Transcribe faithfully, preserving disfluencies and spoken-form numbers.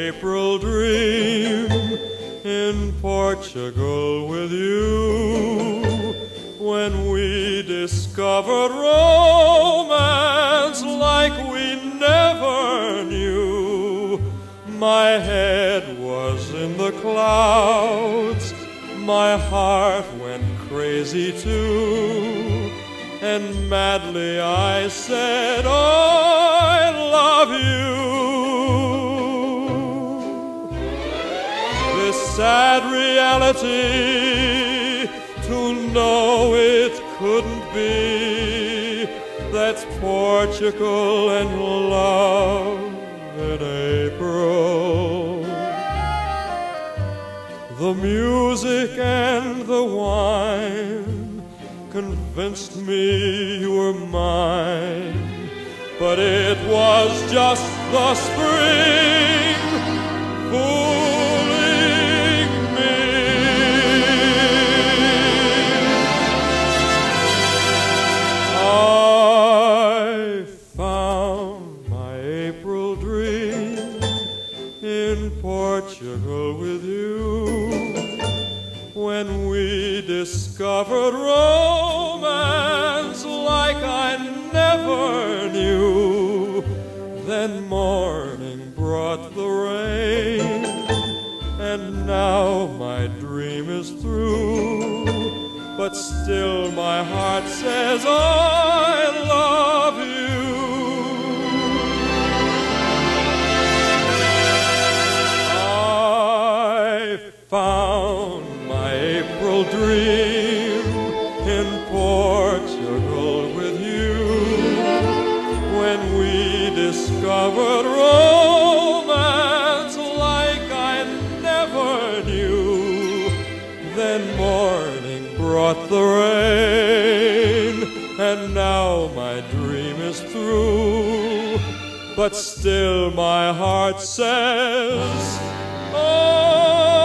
April dream in Portugal with you, when we discovered romance like we never knew. My head was in the clouds, my heart went crazy too, and madly I said, I love you. This sad reality, to know it couldn't be, that's Portugal and love in April. The music and the wine convinced me you were mine, but it was just the spring fooling me. I found my April dream in Portugal with you, when we discovered romance like I never knew. Then morning brought the rain, and now my dream is through, but still my heart says I love you. I found my April dream in Portugal with you, when we discovered romance like I never knew. Then morning brought the rain, and now my dream is through, but still my heart says, oh,